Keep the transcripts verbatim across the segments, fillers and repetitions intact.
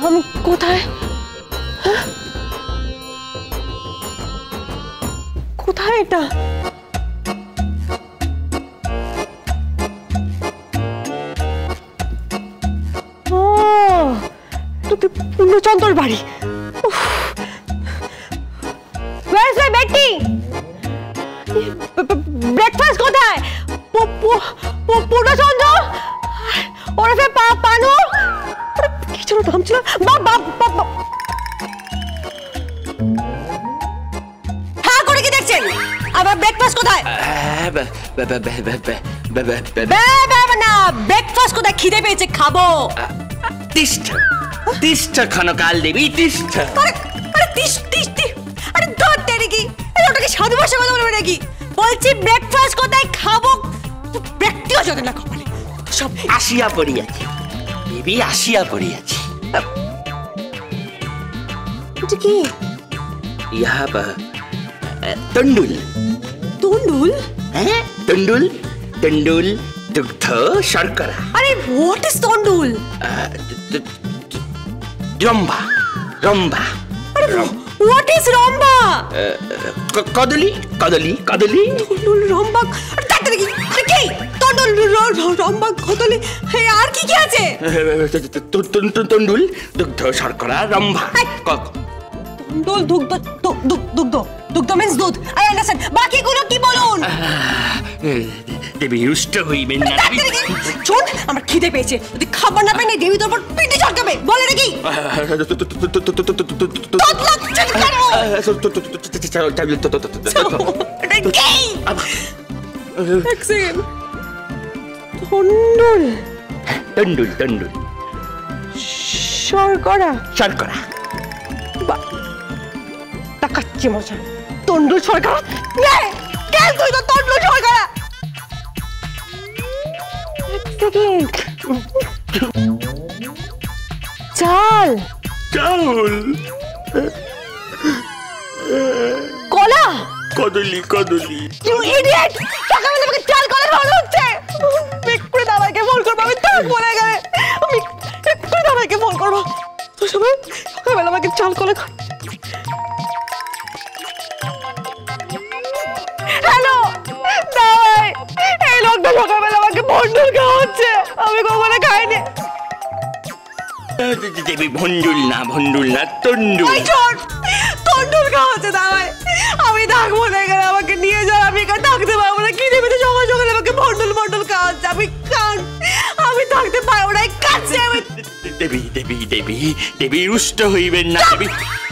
আমি কোথায়? কোথায় এটা? পূর্ণচন্দ্রর বাড়ি। ব্রেকফাস্ট কোথায়? পূর্ণচন্দ্র ওরফে পানু কি ছিল নাম ছিল? হ্যাঁ করে কি দেখছেন? আবার ব্রেকফাস্ট কোথায়? না ব্রেকফাস্ট কোথায়? খিদে পেয়েছে, খাবো। তিষ্ঠা তিষ্ঠা ক্ষণকাল দেবী তিষ্ঠা। আরে আরে তিস তিস আরে ধর তেরি কি ওটাকে সাধু ভাষা কথা বলবে নাকি? বলছি ব্রেকফাস্ট কোথায়, খাবো। ব্যক্তিও যাতে না খাবে সব আসিয়া পড়িয়াছি দেবী, আসিয়া পড়িয়াছি। এটা কি? ইহা তন্ডুল। তন্ডুল? হ্যাঁ তন্ডুল, তন্ডুল দুগ্ধ শর্করা। আরে হোয়াট ইজ তন্ডুল? রম্ভা রম্ভা। হোয়াট ইজ রম্ভা? কদলি কদলি কদলি। তন্ডুল রম্ভা তাড়াতাড়ি কি কি তন্ডুল রম্ভা কদলি আর কি কি আছে? তন্ডুল দুগ্ধ শর্করা রম্ভা। তন্ডুল দুগ্ধ দুগ্ধ দুগ্ধ মিন্স দুধ। I understand. বাকিগুলো কি বলুন? দেবী রুষ্ট হইবেন না। শোন আমার খিদে পেয়েছে, যদি খাবার না পেলে দেবী তোর উপর পিঠে চড়কাবে। বলে নাকি তন্ডুল তন্ডুল তন্ডুল শর্করা শর্করা। তাকাচ্ছি মজা। তন্ডুল শর্করা তুই তো তন্ডুল শর্করা। চাল চাউল কলা কদলি কদলি। You idiot! সকালবেলা আমাকে চাল কলা খাওয়ানো হচ্ছে। এক্ষুনি দাদাকে ফোন করবো, আমি তার বলে গেলে আমি এক্ষুনি দাদাকে ফোন করবো। তো সবাই সকালবেলা আমাকে চাল কলা খা। হ্যালো দাদাই, এই লোকটা সকালবেলা আমাকে ভন্ডুল খাওয়াচ্ছে, আমি কখনো খাইনি। দেবী ভন্ডুল না ভন্ডুল না তন্ডুল। তন্ডুল খাওয়াচ্ছে দাদাই, আমি থাকবো না এখানে, আমাকে নিয়ে যাও। আমি এখানে থাকতে পারবো না। কি দেবে সকাল সকালে আমাকে ভন্ডুল ভন্ডুল খাওয়াচ্ছে, আমি কান আমি থাকতে পারবো না। কাছে আমি দেবী দেবী দেবী দেবী রুষ্ট হইবেন না। দেবী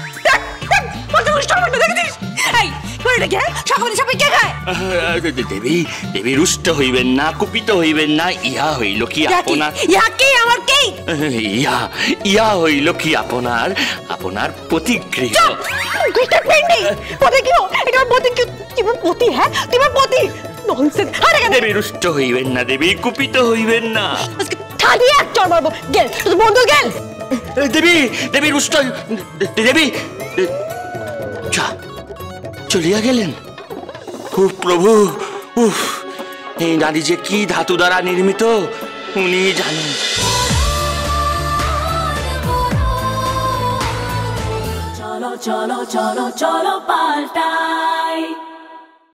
দেবী দেবী রুষ্ট হইবেন না, কুপিত হইবেন না। ইহা হইল কি আপনার? ইহা ইহা হইল কি আপনার আপনার প্রতিগৃহ। দেবী রুষ্ট হইবেন না, দেবী কুপিত হইবেন না। দেবী দেবী রুষ্ট দেবী চলিয়া গেলেন। উফ প্রভু, উফ এই নারী যে কি ধাতু দ্বারা নির্মিত উনি জানেন। চলো চলো চলো চলো পাল্টা